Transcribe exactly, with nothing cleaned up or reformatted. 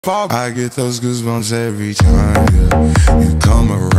I get those goosebumps every time, yeah. You come around.